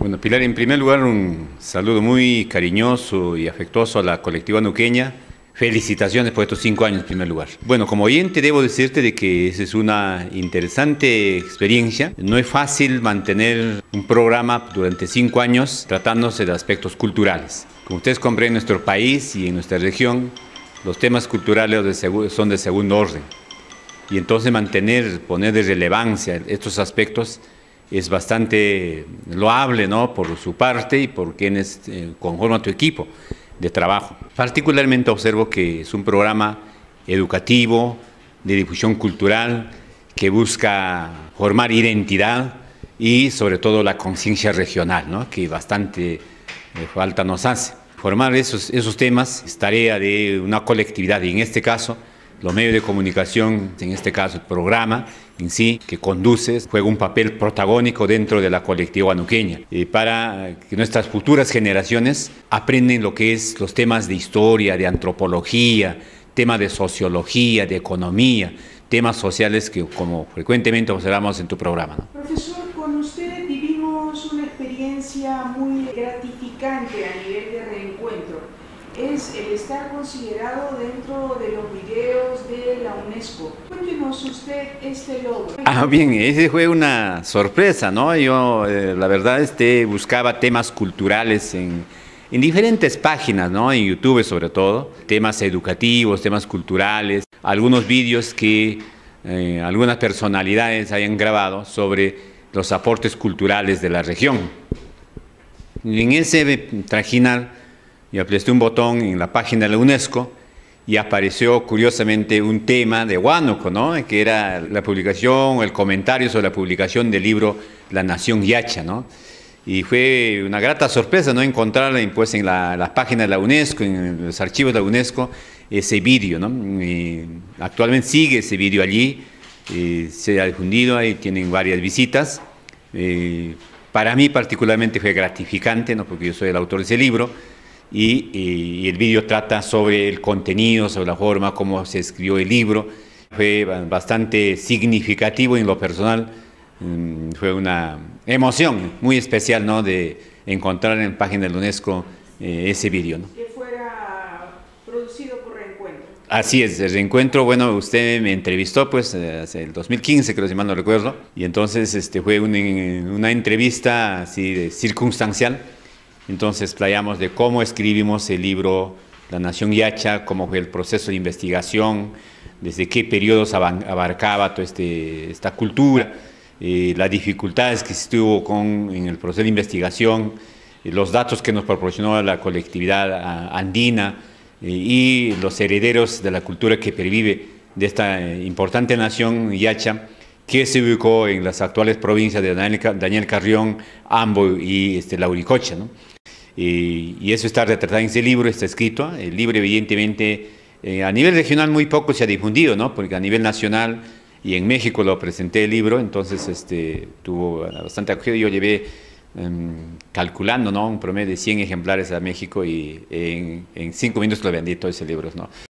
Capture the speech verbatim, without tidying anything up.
Bueno, Pilar, en primer lugar, un saludo muy cariñoso y afectuoso a la colectiva nuqueña. Felicitaciones por estos cinco años en primer lugar. Bueno, como oyente debo decirte de que esa es una interesante experiencia. No es fácil mantener un programa durante cinco años tratándose de aspectos culturales. Como ustedes comprenden, en nuestro país y en nuestra región, los temas culturales son de segundo orden. Y entonces mantener, poner de relevancia estos aspectos es bastante loable, ¿no?, por su parte y por quienes eh, conforman tu equipo de trabajo. Particularmente observo que es un programa educativo, de difusión cultural, que busca formar identidad y sobre todo la conciencia regional, ¿no?, que bastante eh, falta nos hace. Formar esos, esos temas es tarea de una colectividad y en este caso los medios de comunicación, en este caso el programa en sí, que conduces, juega un papel protagónico dentro de la colectiva nuqueña, eh, para que nuestras futuras generaciones aprendan lo que es los temas de historia, de antropología, temas de sociología, de economía, temas sociales que como frecuentemente observamos en tu programa, ¿no? Profesor, con usted vivimos una experiencia muy gratificante a nivel de reencuentro. Es el estar considerado dentro de los videos de la UNESCO. Cuéntenos usted este logro. Ah, bien, ese fue una sorpresa, ¿no? Yo, eh, la verdad, este, buscaba temas culturales en, en diferentes páginas, ¿no? En YouTube sobre todo, temas educativos, temas culturales, algunos vídeos que eh, algunas personalidades hayan grabado sobre los aportes culturales de la región. Y en ese trajinar, y apreté un botón en la página de la UNESCO y apareció curiosamente un tema de Huánuco, ¿no?, que era la publicación, el comentario sobre la publicación del libro La Nación Yacha, ¿no? Y fue una grata sorpresa, ¿no?, encontrar pues, en la, la página de la UNESCO, en los archivos de la UNESCO, ese vídeo, ¿no? Y actualmente sigue ese vídeo allí, eh, se ha difundido, ahí tienen varias visitas. Eh, para mí particularmente fue gratificante, ¿no?, porque yo soy el autor de ese libro. Y, y, y el vídeo trata sobre el contenido, sobre la forma, cómo se escribió el libro. Fue bastante significativo en lo personal, fue una emoción muy especial, ¿no?, de encontrar en la página de la UNESCO eh, ese vídeo, ¿no? Que fuera producido por Reencuentro. Así es, el Reencuentro, bueno, usted me entrevistó pues hace el dos mil quince, creo, si mal no recuerdo, y entonces este, fue una, una entrevista así de circunstancial. Entonces playamos de cómo escribimos el libro La Nación Yacha, cómo fue el proceso de investigación, desde qué periodos abarcaba toda este, esta cultura, eh, las dificultades que se tuvo con, en el proceso de investigación, eh, los datos que nos proporcionó la colectividad andina eh, y los herederos de la cultura que pervive de esta eh, importante nación Yacha, que se ubicó en las actuales provincias de Daniel, Daniel Carrión, Ambo y este, Lauricocha, ¿no? Y, y eso está retratado en ese libro, está escrito. El libro evidentemente eh, a nivel regional muy poco se ha difundido, ¿no?, porque a nivel nacional y en México lo presenté el libro, entonces este, tuvo bastante acogida. Yo llevé eh, calculando, ¿no?, un promedio de cien ejemplares a México y en, en cinco minutos lo vendí todo ese libro, ¿no?